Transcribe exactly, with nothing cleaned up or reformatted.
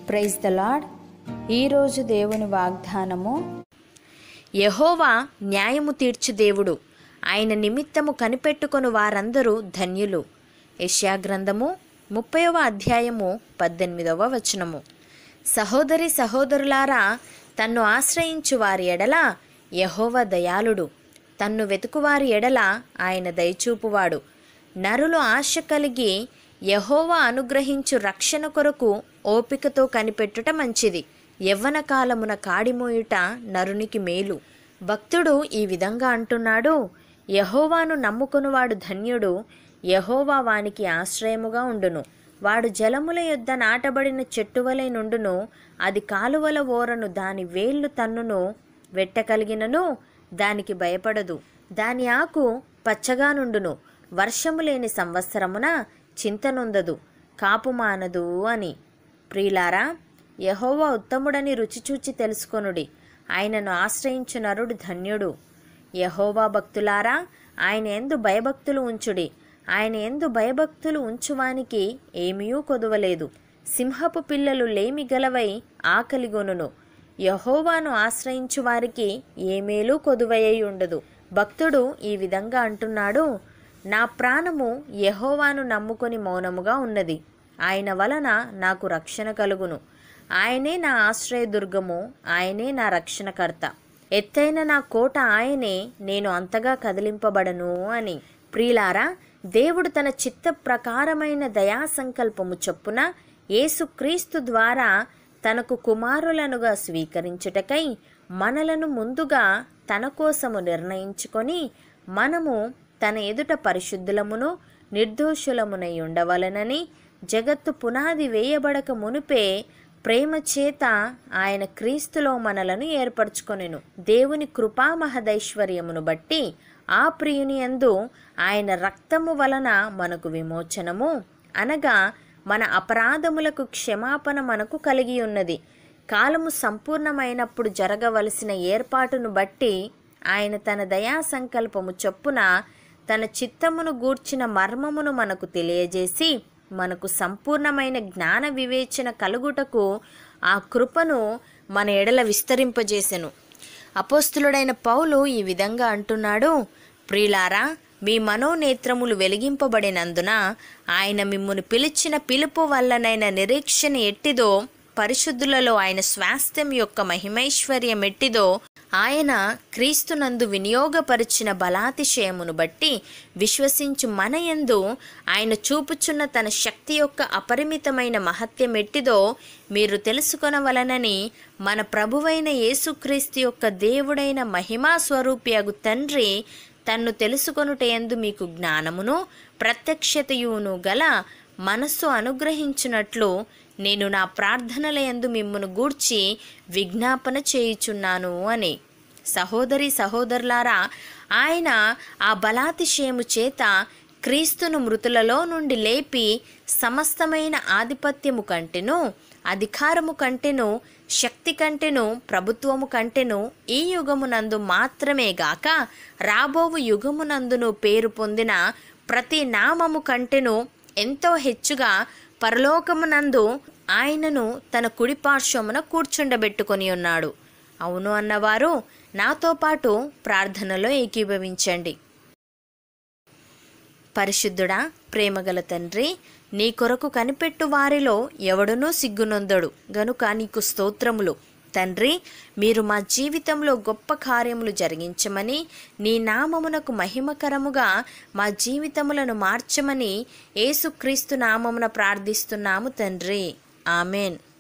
Praise the lord. ఈరోజు దేవుని వాగ్దానము, యెహోవా న్యాయము తీర్చు దేవుడు, ఆయన నిమిత్తము కనిపెట్టుకొను వారందరూ ధన్యులు. యెషయా గ్రంథము ముప్పైవ అధ్యాయము పద్దెనిమిదవ వచనము. సహోదరి సహోదరులారా, తన్ను ఆశ్రయించు వారి ఎడల యెహోవా దయాళుడు, తన్ను వెతుకువారి ఎడల ఆయన దయచూపువాడు. నరులు ఆశ కలిగి యెహోవా అనుగ్రహించు రక్షణ కొరకు ఓపికతో కనిపెట్టుట మంచిది. యవ్వన కాలమున కాడిమోయుట నరునికి మేలు. భక్తుడు ఈ విధంగా అంటున్నాడు, యెహోవాను నమ్ముకొనువాడు ధన్యుడు, యెహోవా వానికి ఆశ్రయముగా ఉండును. వాడు జలముల యొద్ద నాటబడిన చెట్టువలె నుండును, అది కాలువల ఓరను దాని వేళ్లు తన్నును, వెట్టకలిగినను దానికి భయపడదు. దాని ఆకు పచ్చగా నుండును, వర్షము లేని సంవత్సరమున చింతనొందదు, కాపు మానదు అని. ప్రియులారా, యెహోవా ఉత్తముడని రుచిచూచి తెలుసుకొనుడి, ఆయనను ఆశ్రయించు నరుడు ధన్యుడు. యెహోవా భక్తులారా, ఆయన యందు భయభక్తులు ఉంచుడి, ఆయన యందు భయభక్తులు ఉంచువానికి ఏమీయూ కొదువలేదు. సింహపు పిల్లలు లేమి గలవై ఆకలిగొనును, యెహోవాను ఆశ్రయించు వారికి ఏ మేలు కొదువయ్యి ఉండదు. భక్తుడు ఈ విధంగా అంటున్నాడు, నా ప్రాణము యెహోవాను నమ్ముకొని మౌనముగా ఉన్నది, ఆయన వలన నాకు రక్షణ కలుగును. ఆయనే నా ఆశ్రయదుర్గము, ఆయనే నా రక్షణకర్త, ఎత్తైన నా కోట ఆయనే, నేను అంతగా కదిలింపబడను అని. ప్రియులారా, దేవుడు తన చిత్త ప్రకారమైన దయా సంకల్పము చొప్పున యేసుక్రీస్తు ద్వారా తనకు కుమారులనుగా స్వీకరించుటకై మనలను ముందుగా తన కోసము నిర్ణయించుకొని, మనము తన ఎదుట పరిశుద్ధులమును నిర్దోషులమునై ఉండవలనని జగత్తు పునాది వేయబడక మునుపే ప్రేమ చేత ఆయన క్రీస్తులో మనలను ఏర్పరచుకొనెను. దేవుని కృపా మహదైశ్వర్యమును బట్టి ఆ ప్రియుని యందు ఆయన రక్తము వలన మనకు విమోచనము, అనగా మన అపరాధములకు క్షమాపణ మనకు కలిగి ఉన్నది. కాలము సంపూర్ణమైనప్పుడు జరగవలసిన ఏర్పాటును బట్టి ఆయన తన దయా సంకల్పము చొప్పున తన చిత్తమును గూర్చిన మర్మమును మనకు తెలియజేసి, మనకు సంపూర్ణమైన జ్ఞాన వివేచన కలుగుటకు ఆ కృపను మన ఎడల విస్తరింపజేసెను. అపోస్తులుడైన పౌలు ఈ విధంగా అంటున్నాడు, ప్రియులారా, మీ మనోనేత్రములు వెలిగింపబడినందున ఆయన మిమ్మును పిలిచిన పిలుపు వల్లనైన నిరీక్షణ ఎట్టిదో, పరిశుద్ధులలో ఆయన స్వాస్థ్యం యొక్క మహిమైశ్వర్యం ఎట్టిదో, ఆయన క్రీస్తునందు వినియోగపరిచిన బలాతిశయమును బట్టి విశ్వసించు మన యందు ఆయన చూపుచున్న తన శక్తి యొక్క అపరిమితమైన మహత్యం ఎట్టిదో మీరు తెలుసుకొనవలనని మన ప్రభువైన యేసుక్రీస్తు యొక్క దేవుడైన మహిమా స్వరూపియగు తండ్రి తన్ను తెలుసుకొనుటయందు మీకు జ్ఞానమును ప్రత్యక్షతయును గల మనస్సు అనుగ్రహించున్నట్లు నేను నా ప్రార్థనల యందు మిమ్మును గూర్చి విజ్ఞాపన చేయుచున్నాను అని. సహోదరి సహోదరులారా, ఆయన ఆ బలాతిశయము చేత క్రీస్తును మృతులలో నుండి లేపి సమస్తమైన ఆధిపత్యము కంటెను, అధికారము కంటెను, శక్తి కంటెను, ప్రభుత్వము కంటెను ఈ యుగమునందు మాత్రమే గాక రాబోవు యుగమునందును పేరు పొందిన ప్రతి నామము కంటెను ఎంతో హెచ్చుగా పరలోకమునందు ఆయనను తన కుడి పార్శ్వమున కూర్చుండబెట్టుకొని ఉన్నాడు. అవును అన్నవారు నాతో పాటు ప్రార్థనలో ఏకీభవించండి. పరిశుద్ధుడా, ప్రేమగల తండ్రి, నీ కొరకు కనిపెట్టు వారిలో ఎవడునూ సిగ్గునొందడు గనుక నీకు స్తోత్రములు. తండ్రి, మీరు మా జీవితంలో గొప్ప కార్యములు జరిగించమని, నీ నామమునకు మహిమకరముగా మా జీవితములను మార్చమని యేసుక్రీస్తు నామమున ప్రార్థిస్తున్నాము తండ్రి. ఆమెన్.